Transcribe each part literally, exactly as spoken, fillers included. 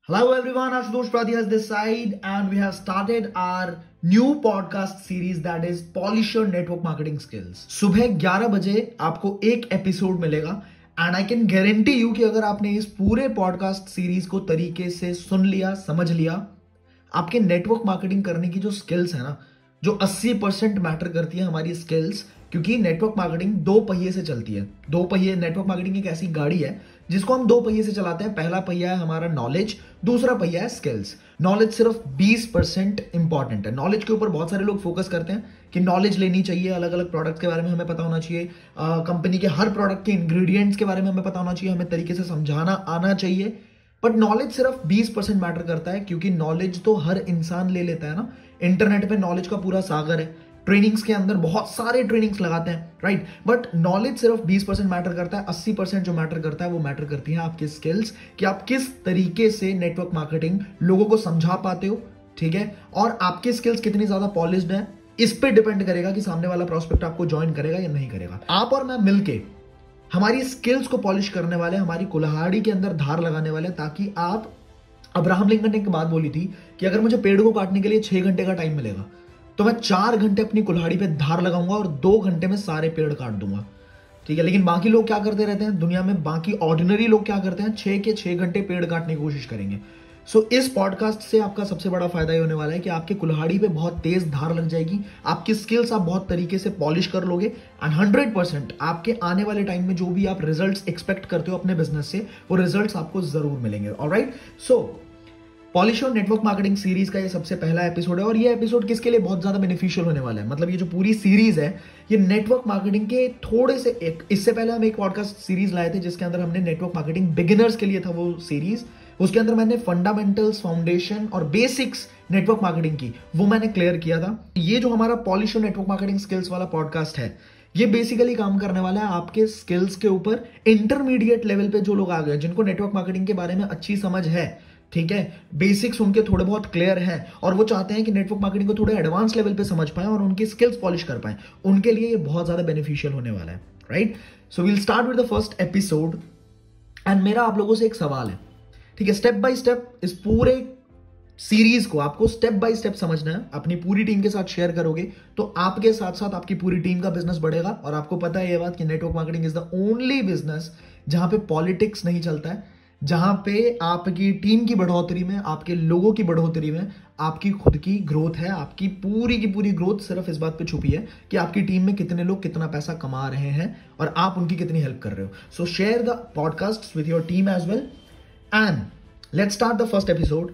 Hello everyone, Ashutosh Pradhyas this side and we have started our new podcast series that is Polish Your Network Marketing Skills. सुबह ग्यारह बजे आपको एक episode मिलेगा and I can guarantee you कि अगर आपने इस पूरे पॉडकास्ट सीरीज को तरीके से सुन लिया, समझ लिया, आपके नेटवर्क मार्केटिंग करने की जो स्किल्स है ना, जो अस्सी परसेंट मैटर करती है हमारी स्किल्स, क्योंकि नेटवर्क मार्केटिंग दो पहिए से चलती है। दो पहिए नेटवर्क मार्केटिंग एक ऐसी गाड़ी है जिसको हम दो पहिए से चलाते हैं। पहला पहिया है हमारा नॉलेज, दूसरा पहिया है स्किल्स। नॉलेज सिर्फ बीस परसेंट इंपॉर्टेंट है। नॉलेज के ऊपर बहुत सारे लोग फोकस करते हैं कि नॉलेज लेनी चाहिए, अलग अलग प्रोडक्ट के बारे में हमें पता होना चाहिए, कंपनी के हर प्रोडक्ट के इंग्रेडिएंट्स के बारे में हमें पता होना चाहिए, हमें तरीके से समझाना आना चाहिए। बट नॉलेज सिर्फ बीस परसेंट मैटर करता है, क्योंकि नॉलेज तो हर इंसान ले लेता है ना। इंटरनेट पे नॉलेज का पूरा सागर है, ट्रेनिंग्स के अंदर बहुत सारे ट्रेनिंग्स लगाते हैं, राइट। बट नॉलेज सिर्फ बीस परसेंट मैटर करता है। अस्सी परसेंट जो मैटर करता है वो मैटर करती है आपकी स्किल्स, कि आप किस तरीके से नेटवर्क मार्केटिंग लोगों को समझा पाते हो, ठीक है। और आपकी स्किल्स कितनी ज्यादा पॉलिश्ड है, इस पे डिपेंड करेगा कि सामने वाला प्रोस्पेक्ट आपको ज्वाइन करेगा या नहीं करेगा। आप और मैं मिलके हमारी स्किल्स को पॉलिश करने वाले, हमारी कुल्हाड़ी के अंदर धार लगाने वाले, ताकि आप, अब्राहम लिंकन ने एक बात बोली थी कि अगर मुझे पेड़ को काटने के लिए छह घंटे का टाइम मिलेगा तो मैं चार घंटे अपनी कुल्हाड़ी पे धार लगाऊंगा और दो घंटे में सारे पेड़ काट दूंगा, ठीक है। लेकिन बाकी लोग क्या करते रहते हैं दुनिया में, बाकी ऑर्डिनरी लोग क्या करते हैं, छह के छह घंटे पेड़ काटने की कोशिश करेंगे। सो so, इस पॉडकास्ट से आपका सबसे बड़ा फायदा ये होने वाला है कि आपकी कुल्हाड़ी पे बहुत तेज धार लग जाएगी, आपकी स्किल्स आप बहुत तरीके से पॉलिश कर लोगे एंड हंड्रेड परसेंट आपके आने वाले टाइम में जो भी आप रिजल्ट्स एक्सपेक्ट करते हो अपने बिजनेस से, वो रिजल्ट्स आपको जरूर मिलेंगे। Alright, so polish your network marketing series का ये सबसे पहला एपिसोड है और ये एपिसोड किसके लिए बहुत ज्यादा बेनिफिशियल होने वाला है, मतलब ये जो पूरी सीरीज है ये नेटवर्क मार्केटिंग के थोड़े से एक, इससे पहले हम एक पॉडकास्ट सीरीज लाए थे जिसके अंदर हमने नेटवर्क मार्केटिंग बिगिनर्स के लिए था वो सीरीज। उसके अंदर मैंने फंडामेंटल्स, फाउंडेशन और बेसिक्स नेटवर्क मार्केटिंग की वो मैंने क्लियर किया था। ये जो हमारा polish your network marketing skills वाला पॉडकास्ट है, ये बेसिकली काम करने वाला है आपके स्किल्स के ऊपर। इंटरमीडिएट लेवल पे जो लोग आ गए, जिनको नेटवर्क मार्केटिंग के बारे में अच्छी समझ है, ठीक है, बेसिक्स उनके थोड़े बहुत क्लियर हैं और वो चाहते हैं कि नेटवर्क मार्केटिंग को थोड़े एडवांस लेवल पे समझ पाएं और उनकी स्किल्स पॉलिश कर पाएं, उनके लिए ये बहुत ज्यादा बेनिफिशियल होने वाला है, right. So we'll start with the first episode and मेरा आप लोगों से एक सवाल है, ठीक है। स्टेप बाय स्टेप इस पूरे सीरीज को आपको स्टेप बाय स्टेप समझना है। अपनी पूरी टीम के साथ शेयर करोगे तो आपके साथ साथ आपकी पूरी टीम का बिजनेस बढ़ेगा। और आपको पता है ये बात कि network marketing is the only business जहां पे पॉलिटिक्स नहीं चलता है, जहां पे आपकी टीम की बढ़ोतरी में, आपके लोगों की बढ़ोतरी में आपकी खुद की ग्रोथ है। आपकी पूरी की पूरी ग्रोथ सिर्फ इस बात पे छुपी है कि आपकी टीम में कितने लोग कितना पैसा कमा रहे हैं और आप उनकी कितनी हेल्प कर रहे हो। So share the podcast with your team as well and let's start the first episode.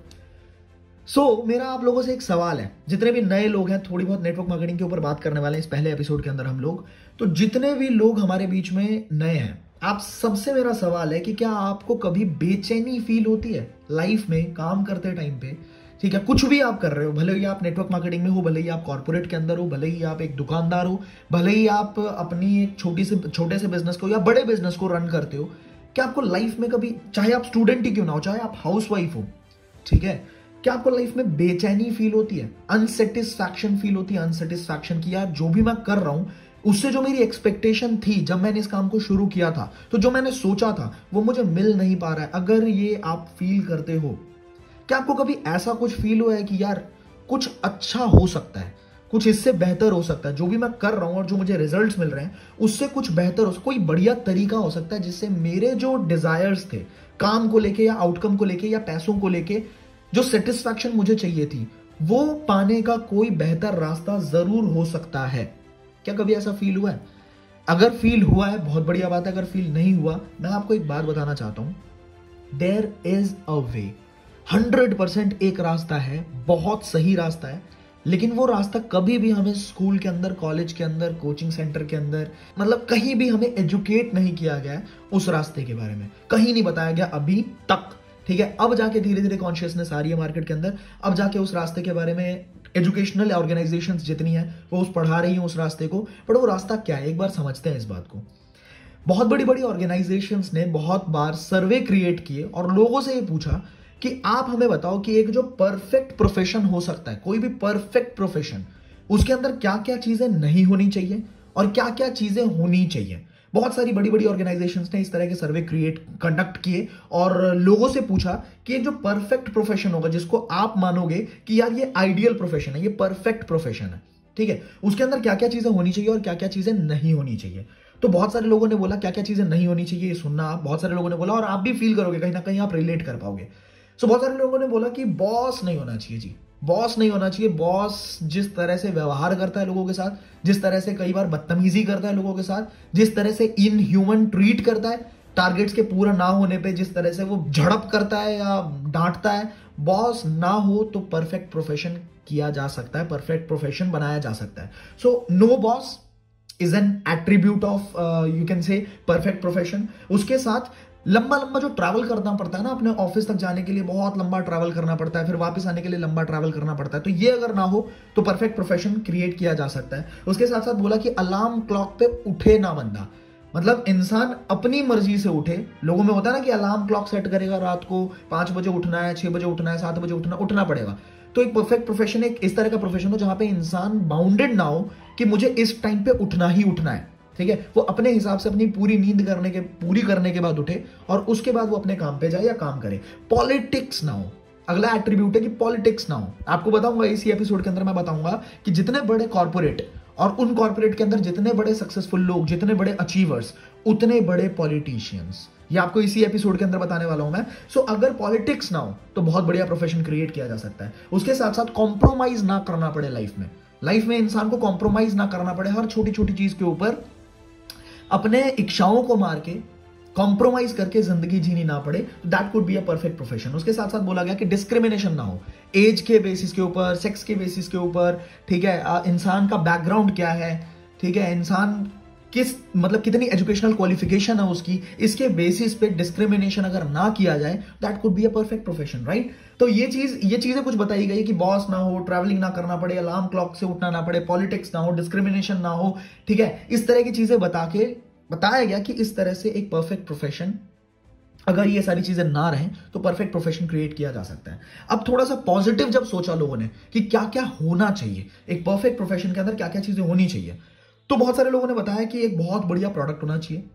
So मेरा आप लोगों से एक सवाल है, जितने भी नए लोग हैं, थोड़ी बहुत नेटवर्क मार्केटिंग के ऊपर बात करने वाले हैं इस पहले एपिसोड के अंदर हम लोग, तो जितने भी लोग हमारे बीच में नए हैं, आप सबसे मेरा सवाल है कि क्या आपको कभी बेचैनी फील होती है लाइफ में काम करते टाइम पे, ठीक है। कुछ भी आप कर रहे हो, भले ही आप नेटवर्क मार्केटिंग में हो, भले ही आप कॉर्पोरेट के अंदर हो, भले ही आप एक दुकानदार हो, भले ही आप अपनी एक छोटी से छोटे से बिजनेस को या बड़े बिजनेस को रन करते हो, क्या आपको लाइफ में कभी, चाहे आप स्टूडेंट ही क्यों ना हो, चाहे आप हाउस वाइफ हो, ठीक है, क्या आपको लाइफ में बेचैनी फील होती है, अनसेटिस्फैक्शन फील होती है, अनसेटिस्फैक्शन की यार जो भी मैं कर रहा हूं उससे जो मेरी एक्सपेक्टेशन थी जब मैंने इस काम को शुरू किया था, तो जो मैंने सोचा था वो मुझे मिल नहीं पा रहा है। अगर ये आप फील करते हो, क्या आपको कभी ऐसा कुछ फील हुआ है कि यार कुछ अच्छा हो सकता है, कुछ इससे बेहतर हो सकता है, जो भी मैं कर रहा हूं और जो मुझे रिजल्ट्स मिल रहे हैं उससे कुछ बेहतर हो, कोई बढ़िया तरीका हो सकता है जिससे मेरे जो डिजायर्स थे काम को लेके या आउटकम को लेके या पैसों को लेके, जो सेटिस्फैक्शन मुझे चाहिए थी, वो पाने का कोई बेहतर रास्ता जरूर हो सकता है। क्या कभी ऐसा फील हुआ है? अगर फील हुआ है बहुत बढ़िया बात है, अगर फील नहीं हुआ, मैं आपको एक बात बताना चाहता हूं, there is a way. Hundred percent एक रास्ता है, बहुत सही रास्ता है, लेकिन वो रास्ता कभी भी हमें स्कूल के अंदर, कॉलेज के अंदर, कोचिंग सेंटर के अंदर, मतलब कहीं भी हमें एजुकेट नहीं किया गया है उस रास्ते के बारे में, कहीं नहीं बताया गया अभी तक, ठीक है। अब जाके धीरे धीरे कॉन्शियसनेस आ रही है मार्केट के अंदर, अब जाके उस रास्ते के बारे में एजुकेशनल ऑर्गेनाइजेशंस जितनी है वो उस पढ़ा रही हैं उस रास्ते को। पर वो रास्ता क्या है, एक बार समझते हैं इस बात को। बहुत बड़ी बड़ी ऑर्गेनाइजेशंस ने बहुत बार सर्वे क्रिएट किए और लोगों से ये पूछा कि आप हमें बताओ कि एक जो परफेक्ट प्रोफेशन हो सकता है, कोई भी परफेक्ट प्रोफेशन, उसके अंदर क्या क्या चीजें नहीं होनी चाहिए और क्या क्या चीजें होनी चाहिए। बहुत सारी बड़ी बड़ी ऑर्गेनाइजेशंस ने इस तरह के सर्वे क्रिएट कंडक्ट किए और लोगों से पूछा कि जो परफेक्ट प्रोफेशन होगा, जिसको आप मानोगे कि यार ये आइडियल प्रोफेशन है, ये परफेक्ट प्रोफेशन है, ठीक है, उसके अंदर क्या क्या चीजें होनी चाहिए और क्या क्या चीजें नहीं होनी चाहिए। तो बहुत सारे लोगों ने बोला क्या क्या चीजें नहीं होनी चाहिए, ये सुनना आप, बहुत सारे लोगों ने बोला और आप भी फील करोगे, कहीं ना कहीं आप रिलेट कर पाओगे। सो बहुत सारे लोगों ने बोला कि बॉस नहीं होना चाहिए जी, बॉस नहीं होना चाहिए। बॉस जिस तरह से व्यवहार करता है लोगों के साथ, जिस तरह से कई बार बदतमीजी करता है लोगों के साथ, जिस तरह से इन ह्यूमन ट्रीट करता है, टारगेट्स के पूरा ना होने पे जिस तरह से वो झड़प करता है या डांटता है, बॉस ना हो तो परफेक्ट प्रोफेशन किया जा सकता है, परफेक्ट प्रोफेशन बनाया जा सकता है। So no boss is an attribute of you can say perfect profession. उसके साथ लंबा लंबा जो ट्रैवल करना पड़ता है ना, अपने ऑफिस तक जाने के लिए बहुत लंबा ट्रैवल करना पड़ता है, फिर वापस आने के लिए लंबा ट्रैवल करना पड़ता है, तो ये अगर ना हो तो परफेक्ट प्रोफेशन क्रिएट किया जा सकता है। उसके साथ साथ बोला कि अलार्म क्लॉक पे उठे ना बंदा, मतलब इंसान अपनी मर्जी से उठे। लोगों में होता है ना कि अलार्म क्लॉक सेट करेगा, रात को पांच बजे उठना है, छह बजे उठना है, सात बजे उठना उठना पड़ेगा। तो एक परफेक्ट प्रोफेशन एक इस तरह का प्रोफेशन हो जहां पे इंसान बाउंडेड ना हो कि मुझे इस टाइम पे उठना ही उठना है, ठीक है, वो अपने हिसाब से अपनी पूरी नींद करने के पूरी करने के बाद उठे और उसके बाद वो अपने काम पे जाए या काम करे। पॉलिटिक्स ना हो, अगला एट्रीब्यूट है कि पॉलिटिक्स ना हो। आपको बताऊंगा इसी एपिसोड के अंदर, मैं बताऊंगा कि जितने बड़े कॉर्पोरेट और उन कॉर्पोरेट के अंदर जितने बड़े सक्सेसफुल लोग, जितने बड़े अचीवर्स, उतने बड़े पॉलिटिशियंस, ये आपको इसी एपिसोड के अंदर बताने वाला हूं मैं। सो so, अगर पॉलिटिक्स ना हो तो बहुत बढ़िया प्रोफेशन क्रिएट किया जा सकता है। उसके साथ साथ कॉम्प्रोमाइज ना करना पड़े लाइफ में, लाइफ में इंसान को कॉम्प्रोमाइज ना करना पड़े हर छोटी छोटी चीज के ऊपर, अपने इच्छाओं को मार के कॉम्प्रोमाइज करके जिंदगी जीनी ना पड़े, that could be a perfect profession. उसके साथ साथ बोला गया कि डिस्क्रिमिनेशन ना हो, एज के बेसिस के ऊपर, सेक्स के बेसिस के ऊपर, ठीक है, इंसान का बैकग्राउंड क्या है, ठीक है, इंसान किस मतलब कितनी एजुकेशनल क्वालिफिकेशन है उसकी, इसके बेसिस पे डिस्क्रिमिनेशन अगर ना किया जाए, that could be a perfect profession, right. तो ये चीज ये चीजें कुछ बताई गई कि बॉस ना हो, ट्रैवलिंग ना करना पड़े, अलार्म क्लॉक से उठना ना पड़े, पॉलिटिक्स ना हो, डिस्क्रिमिनेशन ना हो, ठीक है, इस तरह की चीजें बता के बताया गया कि इस तरह से एक परफेक्ट प्रोफेशन, अगर ये सारी चीजें ना रहें तो परफेक्ट प्रोफेशन क्रिएट किया जा सकता है। अब थोड़ा सा पॉजिटिव जब सोचा लोगों ने कि क्या क्या होना चाहिए एक परफेक्ट प्रोफेशन के अंदर, क्या क्या चीजें होनी चाहिए, तो बहुत सारे लोगों ने बताया कि एक बहुत बढ़िया प्रोडक्ट होना चाहिए,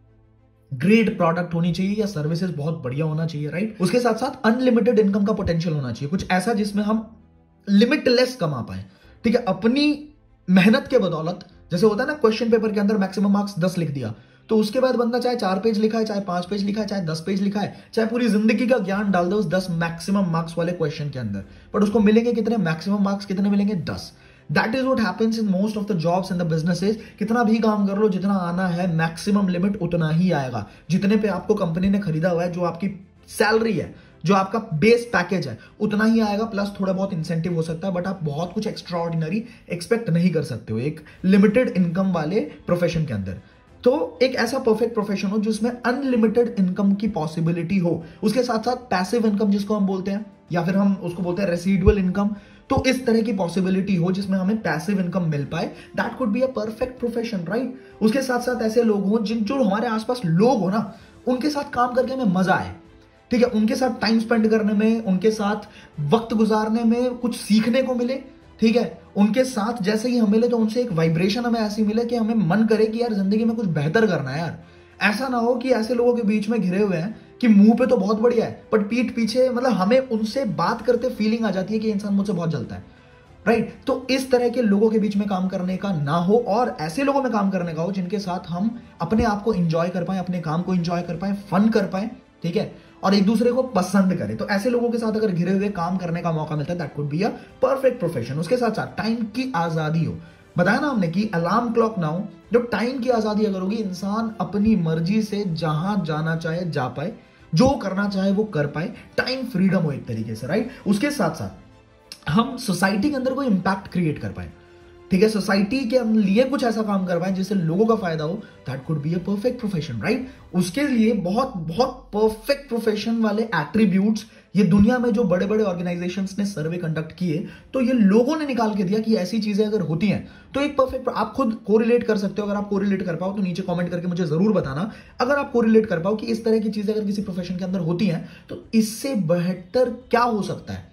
ग्रेट प्रोडक्ट होनी चाहिए या सर्विसेज बहुत बढ़िया होना चाहिए, राइट। उसके साथ साथ अनलिमिटेड इनकम का पोटेंशियल होना चाहिए, कुछ ऐसा जिसमें हम लिमिटलेस कमा पाए, ठीक है, अपनी मेहनत के बदौलत। जैसे होता है ना क्वेश्चन पेपर के अंदर मैक्सिमम मार्क्स दस लिख दिया, तो उसके बाद बंदा चाहे चार पेज लिखा है, चाहे पांच पेज लिखा है, चाहे दस पेज लिखा है, चाहे पूरी जिंदगी का ज्ञान डाल दो उस दस मैक्सिमम मार्क्स वाले क्वेश्चन के अंदर, बट उसको मिलेंगे कितने, मैक्सिमम मार्क्स कितने मिलेंगे, दस। That is what happens in most of the jobs in the businesses. कितना भी काम कर लो, जितना आना है मैक्सिमम लिमिट उतना ही आएगा, जितने पे आपको कंपनी ने खरीदा हुआ है, जो आपकी सैलरी है, जो आपका बेस पैकेज है, उतना ही आएगा, प्लस थोड़ा बहुत इंसेंटिव हो सकता है, बट आप बहुत कुछ एक्स्ट्रा ऑर्डिनरी एक्सपेक्ट नहीं कर सकते हो एक लिमिटेड इनकम वाले प्रोफेशन के अंदर। तो एक ऐसा परफेक्ट प्रोफेशन हो जिसमें अनलिमिटेड इनकम की पॉसिबिलिटी हो, उसके साथ साथ पैसिव इनकम जिसको हम बोलते हैं, या फिर हम उसको बोलते हैं रेसिडुअल इनकम, तो इस तरह की पॉसिबिलिटी हो जिसमें हमें पैसिव इनकम मिल पाए, that could be a perfect profession, right. उसके साथ साथ ऐसे लोग हो जिन जो हमारे आसपास लोग हो ना, उनके साथ काम करके हमें मजा आए, ठीक है, उनके साथ टाइम स्पेंड करने में, उनके साथ वक्त गुजारने में कुछ सीखने को मिले, ठीक है, उनके साथ जैसे ही हम मिले तो उनसे एक वाइब्रेशन हमें ऐसी मिले कि हमें मन करे कि यार जिंदगी में कुछ बेहतर करना है यार। ऐसा ना हो कि ऐसे लोगों के बीच में घिरे हुए हैं कि मुंह पे तो बहुत बढ़िया है बट पीठ पीछे, मतलब हमें उनसे बात करते फीलिंग आ जाती है कि इंसान मुझसे बहुत जलता है, राइट। तो इस तरह के लोगों के बीच में काम करने का ना हो और ऐसे लोगों में काम करने का हो जिनके साथ हम अपने आप को इंजॉय कर पाए, अपने काम को इंजॉय कर पाए, फन कर पाए, ठीक है, और एक दूसरे को पसंद करें। तो ऐसे लोगों के साथ अगर घिरे हुए काम करने का मौका मिलता है, that could be a perfect profession. उसके साथ साथ टाइम की आजादी हो, बताया ना हमने कि अलार्म क्लॉक ना हो, जब टाइम की आजादी अगर होगी, इंसान अपनी मर्जी से जहां जाना चाहे जा पाए, जो करना चाहे वो कर पाए, टाइम फ्रीडम हो एक तरीके से, राइट। उसके साथ साथ हम सोसाइटी के अंदर कोई इंपैक्ट क्रिएट कर पाए, ठीक है, सोसाइटी के लिए कुछ ऐसा काम कर पाए जिससे लोगों का फायदा हो, that could be a perfect profession, right. उसके लिए बहुत बहुत परफेक्ट प्रोफेशन वाले एट्रीब्यूट्स ये दुनिया में जो बड़े बड़े ऑर्गेनाइजेशंस ने सर्वे कंडक्ट किए, तो ये लोगों ने निकाल के दिया कि ऐसी चीजें अगर होती हैं तो एक परफेक्ट, आप खुद कोरिलेट कर सकते हो। अगर आप कोरिलेट कर पाओ तो नीचे कमेंट करके मुझे जरूर बताना, अगर आप कोरिलेट कर पाओ कि इस तरह की चीजें अगर किसी प्रोफेशन के अंदर होती हैं तो इससे बेहतर क्या हो सकता है।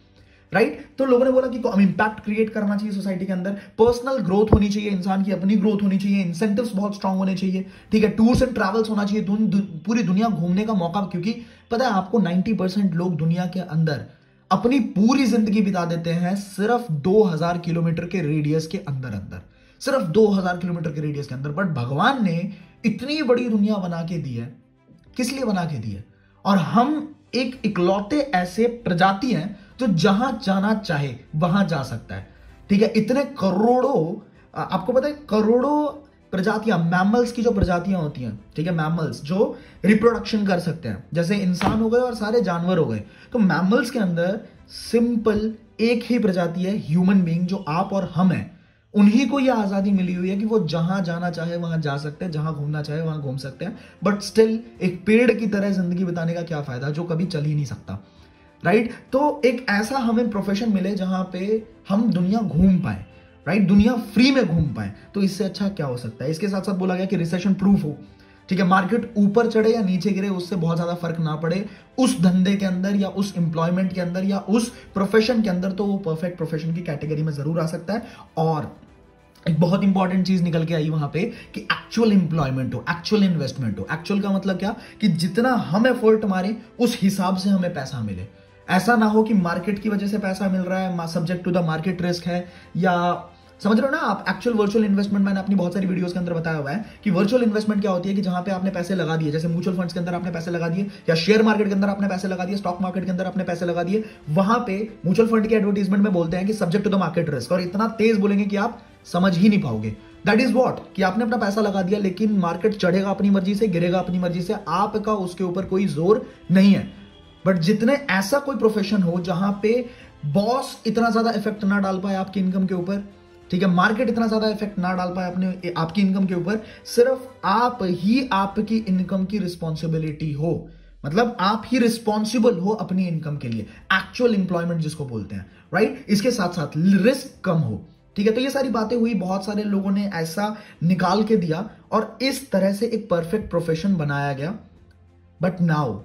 राइट। तो लोगों ने बोला कि हम इंपैक्ट क्रिएट करना चाहिए सोसाइटी के अंदर, पर्सनल ग्रोथ होनी चाहिए, इंसान की अपनी ग्रोथ होनी चाहिए, इंसेंटिव्स बहुत स्ट्रांग होने चाहिए, ठीक है, टूर्स एंड ट्रैवल्स होना चाहिए, दु, दु, पूरी दुनिया घूमने का मौका, क्योंकि पता है आपको नब्बे परसेंट लोग दुनिया के अंदर अपनी पूरी जिंदगी बिता देते हैं सिर्फ दो हज़ार किलोमीटर के रेडियस के अंदर अंदर सिर्फ दो हज़ार किलोमीटर के रेडियस के अंदर। बट भगवान ने इतनी बड़ी दुनिया बना के दी है, किस लिए बना के दी है? और हम एक इकलौते ऐसे प्रजाति हैं जो जहां जाना चाहे वहां जा सकता है, ठीक है। इतने करोड़ों, आपको पता है करोड़ों प्रजातियां, मैमल्स की जो प्रजातियां होती हैं, ठीक है, मैमल्स जो रिप्रोडक्शन कर सकते हैं, जैसे इंसान हो गए और सारे जानवर हो गए, तो मैमल्स के अंदर सिंपल एक ही प्रजाति है, ह्यूमन बीइंग, जो आप और हम हैं। उन्हीं को यह आजादी मिली हुई है कि वो जहां जाना चाहे वहां जा सकते हैं, जहां घूमना चाहे वहां घूम सकते हैं। बट स्टिल एक पेड़ की तरह जिंदगी बिताने का क्या फायदा जो कभी चल ही नहीं सकता, राइट। तो एक ऐसा हमें प्रोफेशन मिले जहां पे हम दुनिया घूम पाए, राइट, दुनिया फ्री में घूम पाए, तो इससे अच्छा क्या हो सकता है। इसके साथ साथ बोला गया कि रिसेशन प्रूफ हो, ठीक है, मार्केट ऊपर चढ़े या नीचे गिरे उससे बहुत ज्यादा फर्क ना पड़े उस धंधे के अंदर या उस एम्प्लॉयमेंट के अंदर या उस प्रोफेशन के अंदर, तो वो परफेक्ट प्रोफेशन की कैटेगरी में जरूर आ सकता है। और एक बहुत इंपॉर्टेंट चीज निकल के आई वहां पे कि एक्चुअल एम्प्लॉयमेंट हो, एक्चुअल इन्वेस्टमेंट हो। एक्चुअल का मतलब क्या, कि जितना हम एफर्ट मारें उस हिसाब से हमें पैसा मिले। ऐसा ना हो कि मार्केट की वजह से पैसा मिल रहा है, subject to the market risk है, या समझ रहे हो ना आप। एक्चुअल वर्चुअल इन्वेस्टमेंट मैंने अपनी बहुत सारी वीडियोस के अंदर बताया हुआ है कि वर्चुअल इन्वेस्टमेंट क्या होती है, कि जहां पे आपने पैसे लगा दिए, जैसे म्यूचुअल फंड्स के अंदर आपने पैसे लगा दिए, या शेयर मार्केट के अंदर आपने पैसे लगा दिए, स्टॉक मार्केट के अंदर आपने पैसे लगा दिए, वहां पे म्यूचुअल फंड के एडवर्टीजमेंट में बोलते हैं कि subject to the market risk, और इतना तेज बोलेंगे कि आप समझ ही नहीं पाओगे। दैट इज वॉट, कि आपने अपना पैसा लगा दिया, लेकिन मार्केट चढ़ेगा अपनी मर्जी से, गिरेगा अपनी मर्जी से, आपका उसके ऊपर कोई जोर नहीं है। बट जितने ऐसा कोई प्रोफेशन हो जहां पे बॉस इतना ज्यादा इफेक्ट ना डाल पाए आपकी इनकम के ऊपर, ठीक है, मार्केट इतना ज्यादा इफेक्ट ना डाल पाए अपने आपकी इनकम के ऊपर, सिर्फ आप ही आपकी इनकम की रिस्पॉन्सिबिलिटी हो, मतलब आप ही रिस्पॉन्सिबल हो अपनी इनकम के लिए, एक्चुअल एम्प्लॉयमेंट जिसको बोलते हैं, राइट। इसके साथ साथ रिस्क कम हो, ठीक है। तो ये सारी बातें हुई, बहुत सारे लोगों ने ऐसा निकाल के दिया और इस तरह से एक परफेक्ट प्रोफेशन बनाया गया। बट नाउ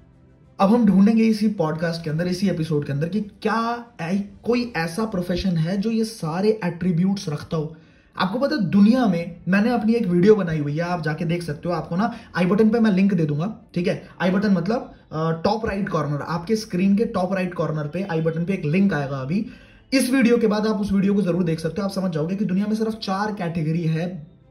अब हम ढूंढेंगे इसी पॉडकास्ट के अंदर, इसी एपिसोड के अंदर, कि क्या ऐ, कोई ऐसा प्रोफेशन है जो ये सारे एट्रीब्यूट्स रखता हो। आपको पता है दुनिया में, मैंने अपनी एक वीडियो बनाई हुई है, आप जाके देख सकते हो, आपको ना आई बटन पे मैं लिंक दे दूंगा, ठीक है। आई बटन मतलब टॉप राइट कॉर्नर, आपके स्क्रीन के टॉप राइट कॉर्नर पे आई बटन पे एक लिंक आएगा अभी। इस वीडियो के बाद आप उस वीडियो को जरूर देख सकते हो, आप समझ जाओगे कि दुनिया में सिर्फ चार कैटेगरी है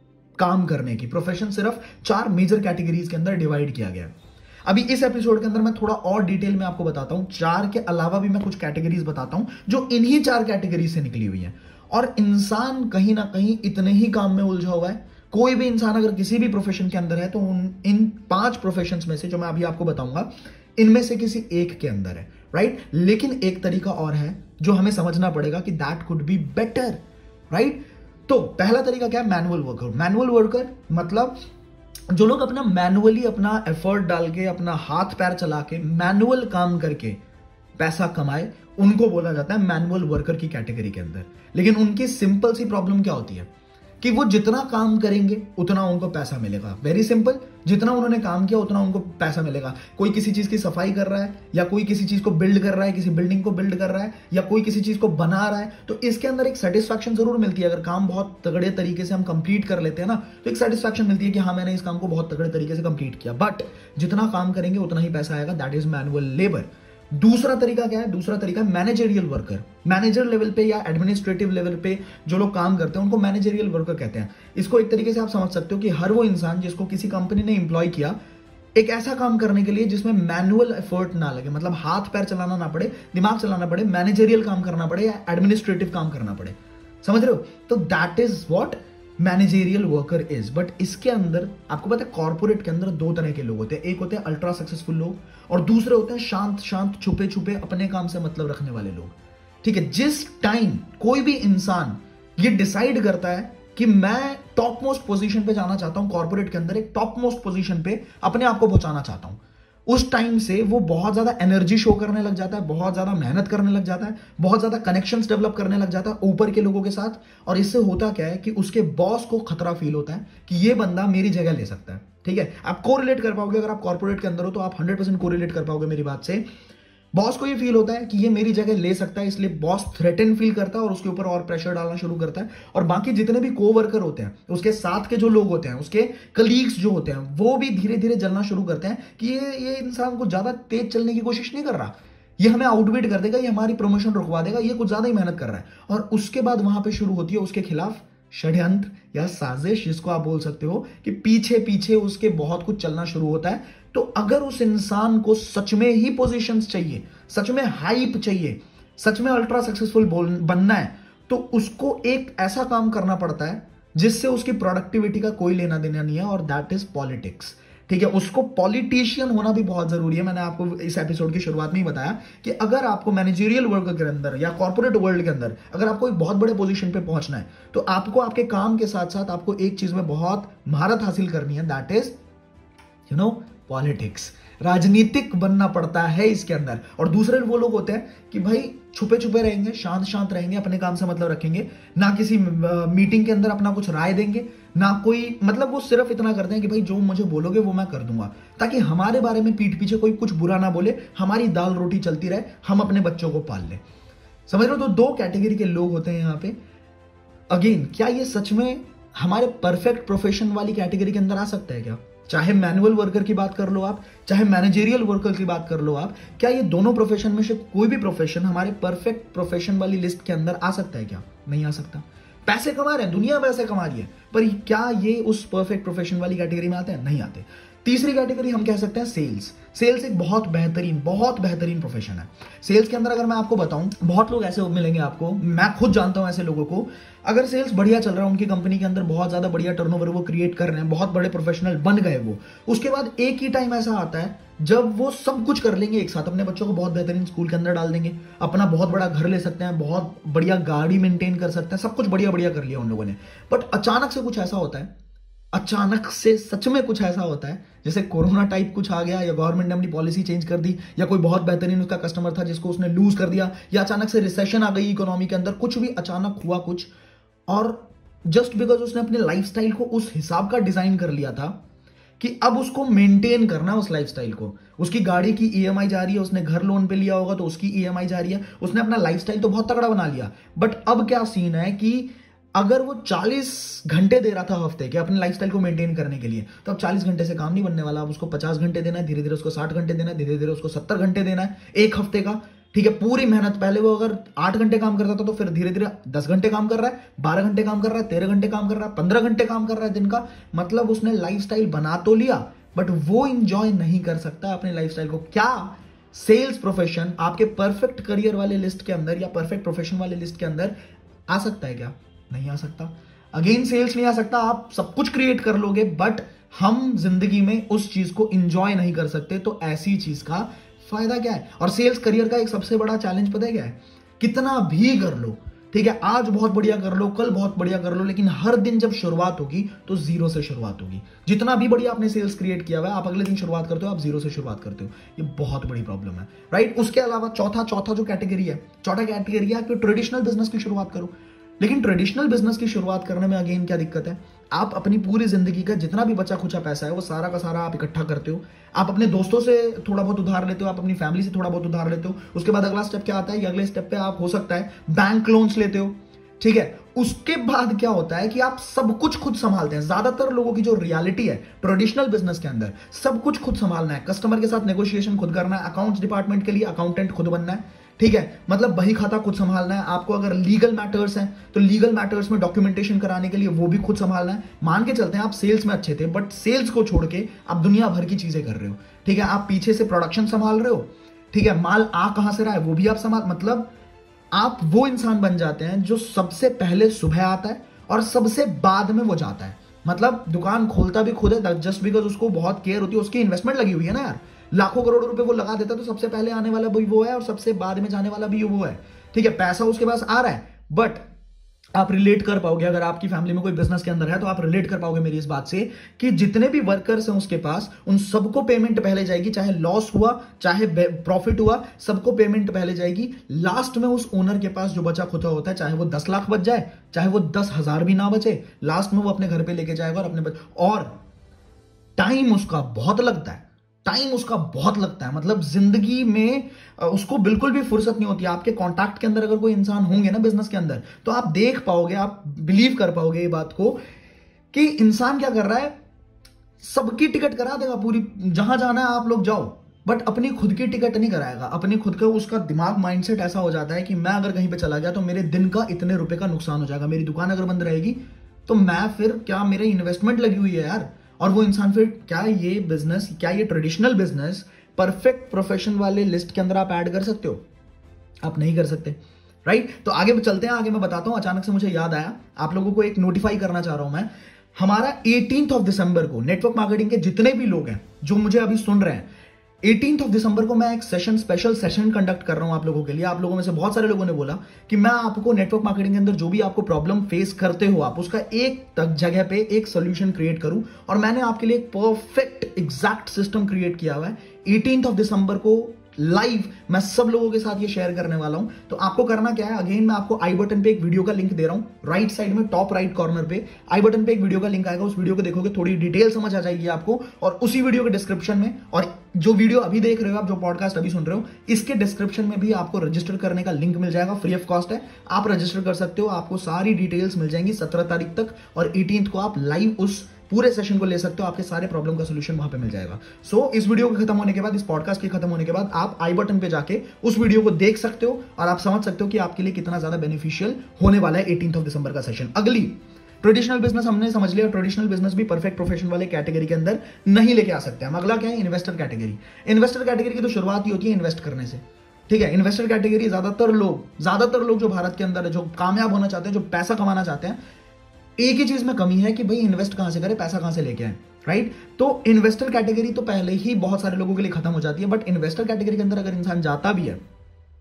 काम करने की, प्रोफेशन सिर्फ चार मेजर कैटेगरीज के अंदर डिवाइड किया गया। अभी इस एपिसोड के अंदर मैं थोड़ा और डिटेल में आपको बताता हूं, चार के अलावा भी मैं कुछ कैटेगरीज बताता हूं जो इन्हीं चार कैटेगरी से निकली हुई है। और इंसान कहीं ना कहीं इतने ही काम में उलझा हुआ है। कोई भी इंसान अगर किसी भी प्रोफेशन के अंदर है तो उन इन पांच प्रोफेशंस में से जो मैं अभी आपको बताऊंगा, इनमें से किसी एक के अंदर है, राइट। लेकिन एक तरीका और है जो हमें समझना पड़ेगा कि that could be better, right. तो पहला तरीका क्या है, मैनुअल वर्कर। मैनुअल वर्कर मतलब जो लोग अपना मैनुअली अपना एफर्ट डाल के, अपना हाथ पैर चला के, मैनुअल काम करके पैसा कमाए, उनको बोला जाता है मैनुअल वर्कर की कैटेगरी के अंदर। लेकिन उनकी सिंपल सी प्रॉब्लम क्या होती है कि वो जितना काम करेंगे उतना उनको पैसा मिलेगा। वेरी सिंपल, जितना उन्होंने काम किया उतना उनको पैसा मिलेगा। कोई किसी चीज की सफाई कर रहा है, या कोई किसी चीज को बिल्ड कर रहा है, किसी बिल्डिंग को बिल्ड कर रहा है, या कोई किसी चीज को बना रहा है, तो इसके अंदर एक सेटिस्फैक्शन जरूर मिलती है। अगर काम बहुत तगड़े तरीके से हम कंप्लीट कर लेते हैं ना, तो एक सेटिस्फैक्शन मिलती है कि हाँ मैंने इस काम को बहुत तगड़े तरीके से कंप्लीट किया। बट जितना काम करेंगे उतना ही पैसा आएगा, दैट इज मैनुअल लेबर। दूसरा तरीका क्या है, दूसरा तरीका मैनेजरियल वर्कर। मैनेजर लेवल पे या एडमिनिस्ट्रेटिव लेवल पे जो लोग काम करते हैं उनको मैनेजरियल वर्कर कहते हैं। इसको एक तरीके से आप समझ सकते हो कि हर वो इंसान जिसको किसी कंपनी ने एम्प्लॉय किया एक ऐसा काम करने के लिए जिसमें मैनुअल एफर्ट ना लगे, मतलब हाथ पैर चलाना ना पड़े, दिमाग चलाना पड़े, मैनेजरियल काम करना पड़े या एडमिनिस्ट्रेटिव काम करना पड़े, समझ रहे हो। तो that is what managerial worker is. But इसके अंदर आपको पता है कॉर्पोरेट के अंदर दो तरह के लोग होते हैं। एक होते हैं अल्ट्रा सक्सेसफुल लोग और दूसरे होते हैं शांत शांत छुपे छुपे अपने काम से मतलब रखने वाले लोग, ठीक है। जिस टाइम कोई भी इंसान ये डिसाइड करता है कि मैं टॉप मोस्ट पोजीशन पे जाना चाहता हूं, कॉर्पोरेट के अंदर एक टॉप मोस्ट पोजीशन पे अपने आप को पहुंचाना चाहता हूं, उस टाइम से वो बहुत ज्यादा एनर्जी शो करने लग जाता है, बहुत ज्यादा मेहनत करने लग जाता है, बहुत ज्यादा कनेक्शंस डेवलप करने लग जाता है ऊपर के लोगों के साथ। और इससे होता क्या है कि उसके बॉस को खतरा फील होता है कि ये बंदा मेरी जगह ले सकता है, ठीक है। आप कोरिलेट कर पाओगे, अगर आप कॉर्पोरेट के अंदर हो तो आप हंड्रेड परसेंट कोरिलेट कर पाओगे मेरी बात से। बॉस को ये फील होता है कि ये मेरी जगह ले सकता है, इसलिए बॉस थ्रेटन फील करता है और उसके ऊपर और प्रेशर डालना शुरू करता है। और बाकी जितने भी को वर्कर होते हैं, उसके साथ के जो लोग होते हैं, उसके कलीग्स जो होते हैं, वो भी धीरे धीरे जलना शुरू करते हैं कि ये ये इंसान को ज्यादा तेज चलने की कोशिश नहीं कर रहा, ये हमें आउटविट कर देगा, ये हमारी प्रमोशन रुकवा देगा, ये कुछ ज्यादा ही मेहनत कर रहा है। और उसके बाद वहां पे शुरू होती है उसके खिलाफ षड्यंत्र या साजिश, जिसको आप बोल सकते हो कि पीछे पीछे उसके बहुत कुछ चलना शुरू होता है। तो अगर उस इंसान को सच में ही पोजीशंस चाहिए, सच में हाइप चाहिए, सच में अल्ट्रा सक्सेसफुल बनना है, तो उसको एक ऐसा काम करना पड़ता है जिससे उसकी प्रोडक्टिविटी का कोई लेना देना नहीं है, और दैट इज पॉलिटिक्स। ठीक है, उसको पॉलिटिशियन होना भी बहुत जरूरी है। मैंने आपको इस एपिसोड की शुरुआत में ही बताया कि अगर आपको मैनेजरियल वर्ल्ड के अंदर या कॉर्पोरेट वर्ल्ड के अंदर अगर आपको एक बहुत बड़े पोजीशन पे पहुंचना है, तो आपको आपके काम के साथ साथ आपको एक चीज में बहुत महारत हासिल करनी है, that is you know politics. राजनीतिक बनना पड़ता है इसके अंदर। और दूसरे वो लोग होते हैं कि भाई छुपे छुपे रहेंगे, शांत शांत रहेंगे, अपने काम से मतलब रखेंगे, ना किसी मीटिंग के अंदर अपना कुछ राय देंगे, ना कोई, मतलब वो सिर्फ इतना करते हैं कि भाई जो मुझे बोलोगे वो मैं कर दूंगा, ताकि हमारे बारे में पीठ पीछे कोई कुछ बुरा ना बोले, हमारी दाल रोटी चलती रहे, हम अपने बच्चों को पाल ले। समझ रहे हो? तो दो कैटेगरी के लोग होते हैं यहाँ पे। अगेन, क्या ये सच में हमारे परफेक्ट प्रोफेशन वाली कैटेगरी के अंदर आ सकता है क्या? चाहे मैनुअल वर्कर की बात कर लो आप, चाहे मैनेजरियल वर्कर की बात कर लो आप, क्या ये दोनों प्रोफेशन में से कोई भी प्रोफेशन हमारे परफेक्ट प्रोफेशन वाली लिस्ट के अंदर आ सकता है क्या? नहीं आ सकता। पैसे कमा रहे हैं, दुनिया पैसे कमा रही है, पर क्या ये उस परफेक्ट प्रोफेशन वाली कैटेगरी में आते हैं? नहीं आते। तीसरी कैटेगरी हम कह सकते हैं सेल्स। सेल्स एक बहुत बेहतरीन बहुत बेहतरीन प्रोफेशन है। सेल्स के अंदर अगर मैं आपको बताऊं, बहुत लोग ऐसे मिलेंगे आपको, मैं खुद जानता हूं ऐसे लोगों को, अगर सेल्स बढ़िया चल रहा है, उनकी कंपनी के अंदर बहुत ज्यादा बढ़िया टर्नओवर वो क्रिएट कर रहे हैं, बहुत बड़े प्रोफेशनल बन गए वो, उसके बाद एक ही टाइम ऐसा आता है जब वो सब कुछ कर लेंगे एक साथ, अपने बच्चों को बहुत बेहतरीन स्कूल के अंदर डाल देंगे, अपना बहुत बड़ा घर ले सकते हैं, बहुत बढ़िया गाड़ी मेंटेन कर सकते हैं, सब कुछ बढ़िया बढ़िया कर लिया उन लोगों ने। बट अचानक से कुछ ऐसा होता है, अचानक से सच में कुछ ऐसा होता है, जैसे कोरोना टाइप कुछ आ गया, या गवर्नमेंट ने अपनी पॉलिसी चेंज कर दी, या कोई बहुत बेहतरीन उसका कस्टमर था जिसको उसने लूज कर दिया, या अचानक से रिसेशन आ गई इकोनॉमी के अंदर, कुछ भी अचानक हुआ कुछ, और जस्ट बिकॉज उसने अपने लाइफस्टाइल को उस हिसाब का डिजाइन कर लिया था कि अब उसको मेंटेन करना उस लाइफस्टाइल को, उसकी गाड़ी की ईएमआई जा रही है, उसने घर लोन पे लिया होगा तो उसकी ईएमआई जा रही है, उसने अपना लाइफस्टाइल तो बहुत तगड़ा बना लिया, बट अब क्या सीन है कि अगर वो चालीस घंटे दे रहा था हफ्ते के अपने लाइफस्टाइल को मेंटेन करने के लिए, तो अब चालीस घंटे से काम नहीं बनने वाला, अब उसको पचास घंटे देना है, धीरे धीरे उसको साठ घंटे देना है, धीरे धीरे उसको सत्तर घंटे देना है एक हफ्ते का। ठीक है, पूरी मेहनत, पहले वो अगर आठ घंटे काम करता था तो फिर धीरे धीरे दस घंटे काम कर रहा है, बारह घंटे काम कर रहा है, तेरह घंटे काम कर रहा है, पंद्रह घंटे काम कर रहा है दिन का। मतलब उसने लाइफस्टाइल बना तो लिया, बट वो इंजॉय नहीं कर सकता अपने लाइफस्टाइल को। क्या सेल्स प्रोफेशन आपके परफेक्ट करियर वाले लिस्ट के अंदर या परफेक्ट प्रोफेशन वाले लिस्ट के अंदर आ सकता है क्या? नहीं आ सकता। अगेन, सेल्स नहीं आ सकता, आप सब कुछ क्रिएट कर लोगे, बट हम जिंदगी में उस चीज को इंजॉय नहीं कर सकते, तो ऐसी चीज का फायदा क्या है? और सेल्स करियर का एक सबसे बड़ा चैलेंज पता है क्या है? कितना भी कर लो, ठीक है, आज बहुत बढ़िया कर लो, कल बहुत बढ़िया कर लो, लेकिन हर दिन जब शुरुआत होगी तो जीरो से शुरुआत होगी। जितना भी बढ़िया आपने सेल्स क्रिएट किया हुआ है, आप अगले दिन शुरुआत करते हो, आप जीरो से शुरुआत करते हो। ये बहुत बड़ी प्रॉब्लम है, राइट? उसके अलावा चौथा चौथा जो कैटेगरी है, चौथा कैटेगरी है कि ट्रेडिशनल बिजनेस की शुरुआत करो। लेकिन ट्रेडिशनल बिजनेस की शुरुआत करने में अगेन क्या दिक्कत है? आप अपनी पूरी जिंदगी का जितना भी बचा खुचा पैसा है वो सारा का सारा आप इकट्ठा करते हो, आप अपने दोस्तों से थोड़ा बहुत उधार लेते हो, आप अपनी फैमिली से थोड़ा बहुत उधार लेते हो। उसके बाद अगला स्टेप क्या आता है? अगले स्टेप पे आप हो सकता है बैंक लोन्स लेते हो, ठीक है। उसके बाद क्या होता है कि आप सब कुछ खुद संभालते हैं। ज्यादातर लोगों की जो रियलिटी है ट्रेडिशनल बिजनेस के अंदर, सब कुछ खुद संभालना है, कस्टमर के साथ नेगोशिएशन खुद करना है, अकाउंट्स डिपार्टमेंट के लिए अकाउंटेंट खुद बनना है, ठीक है, मतलब बही खाता खुद संभालना है। आपको अगर लीगल मैटर्स हैं तो लीगल मैटर्स में डॉक्यूमेंटेशन कराने के लिए वो भी खुद संभालना है। मान के चलते हैं आप सेल्स में अच्छे थे, बट सेल्स को छोड़ के आप दुनिया भर की चीजें कर रहे हो, ठीक है। आप पीछे से प्रोडक्शन संभाल रहे हो, ठीक है, माल आ कहां से रहा है वो भी आप संभाल, मतलब आप वो इंसान बन जाते हैं जो सबसे पहले सुबह आता है और सबसे बाद में वो जाता है। मतलब दुकान खोलता भी खुद है, जस्ट बिकॉज उसको बहुत केयर होती है, उसकी इन्वेस्टमेंट लगी हुई है ना यार, लाखों करोड़ रुपए वो लगा देता है, तो सबसे पहले आने वाला भी वो है और सबसे बाद में जाने वाला भी वो है, ठीक है। पैसा उसके पास आ रहा है, बट आप रिलेट कर पाओगे, अगर आपकी फैमिली में कोई बिजनेस के अंदर है तो आप रिलेट कर पाओगे मेरी इस बात से कि जितने भी वर्कर्स हैं उसके पास, उन सबको पेमेंट पहले जाएगी, चाहे लॉस हुआ चाहे प्रॉफिट हुआ, सबको पेमेंट पहले जाएगी। लास्ट में उस ओनर के पास जो बचा खुदा होता है, चाहे वो दस लाख बच जाए चाहे वो दस हजार भी ना बचे, लास्ट में वो अपने घर पे लेके जाएगा और अपने बच... और टाइम उसका बहुत लगता है, टाइम उसका बहुत लगता है, मतलब जिंदगी में उसको बिल्कुल भी फुर्सत नहीं होती। आपके कांटेक्ट के अंदर अगर कोई इंसान होंगे ना बिजनेस के अंदर, तो आप देख पाओगे, आप बिलीव कर पाओगे ये बात को कि इंसान क्या कर रहा है, सबकी टिकट करा देगा पूरी, जहां जाना है आप लोग जाओ, बट अपनी खुद की टिकट नहीं कराएगा। अपनी खुद का उसका दिमाग माइंडसेट ऐसा हो जाता है कि मैं अगर कहीं पे चला गया तो मेरे दिन का इतने रुपए का नुकसान हो जाएगा, मेरी दुकान अगर बंद रहेगी तो मैं फिर क्या, मेरे इन्वेस्टमेंट लगी हुई है यार। और वो इंसान फिर क्या ये बिजनेस, क्या ये ट्रेडिशनल बिजनेस परफेक्ट प्रोफेशन वाले लिस्ट के अंदर आप ऐड कर सकते हो? आप नहीं कर सकते, राइट। तो आगे चलते हैं, आगे मैं बताता हूं। अचानक से मुझे याद आया, आप लोगों को एक नोटिफाई करना चाह रहा हूं मैं। हमारा एटीन्थ ऑफ दिसंबर को नेटवर्क मार्केटिंग के जितने भी लोग हैं जो मुझे अभी सुन रहे हैं, एटीन्थ ऑफ दिसंबर को मैं एक सेशन, स्पेशल सेशन कंडक्ट कर रहा हूं आप लोगों के लिए। आप लोगों में से बहुत सारे लोगों ने बोला कि मैं आपको नेटवर्क मार्केटिंग के अंदर जो भी आपको प्रॉब्लम फेस करते हो, आप उसका एक तक जगह पे एक सोल्यूशन क्रिएट करूं। और मैंने आपके लिए एक परफेक्ट एग्जैक्ट सिस्टम क्रिएट किया हुआ है। एटीन्थ ऑफ दिसंबर को लाइव मैं सब लोगों के साथ ये शेयर करने वाला हूं। तो आपको करना क्या है, अगेन मैं आपको आई बटन पे एक वीडियो का लिंक दे रहा हूं, राइट साइड में टॉप राइट कॉर्नर पे आई बटन पे एक वीडियो का लिंक आएगा। उस वीडियो को देखोगे थोड़ी डिटेल समझ आ जाएगी आपको। और उसी वीडियो के डिस्क्रिप्शन में, और जो वीडियो अभी देख रहे हो आप, जो पॉडकास्ट अभी सुन रहे हो, इसके डिस्क्रिप्शन में भी आपको रजिस्टर करने का लिंक मिल जाएगा, फ्री ऑफ कॉस्ट है। आप रजिस्टर कर सकते हो, आपको सारी डिटेल्स मिल जाएंगी सत्रह तारीख तक। और एटीन्थ को आप लाइव उस पूरे सेशन को ले सकते हो, आपके सारे प्रॉब्लम का सोल्यूशन वहां पे मिल जाएगा। सो so, इस वीडियो के खत्म होने के बाद, इस पॉडकास्ट के खत्म होने के बाद आप आई बटन पे जाके उस वीडियो को देख सकते हो और आप समझ सकते हो कि आपके लिए कितना ज्यादा बेनिफिशियल होने वाला है एटीन्थ ऑफ दिसंबर का सेशन। अगली ट्रेडिशनल बिजनेस हमने समझ लिया, ट्रेडिशनल बिजनेस भी परफेक्ट प्रोफेशन वाले कैटेगरी के अंदर नहीं लेके आ सकते हम। अगला क्या है, इन्वेस्टर कैटेगरी। इन्वेस्टर कैटेगरी की तो शुरुआत ही होती है इन्वेस्ट करने से, ठीक है। इन्वेस्टर कैटेगरी ज्यादातर लोग ज्यादातर लोग जो भारत के अंदर है, जो कामयाब होना चाहते हैं, जो पैसा कमाना चाहते हैं, एक ही चीज में कमी है कि भाई इन्वेस्ट कहां से करें, पैसा कहां से लेके आए, राइट। तो इन्वेस्टर कैटेगरी तो पहले ही बहुत सारे लोगों के लिए खत्म हो जाती है। बट इन्वेस्टर कैटेगरी के अंदर अगर इंसान जाता भी है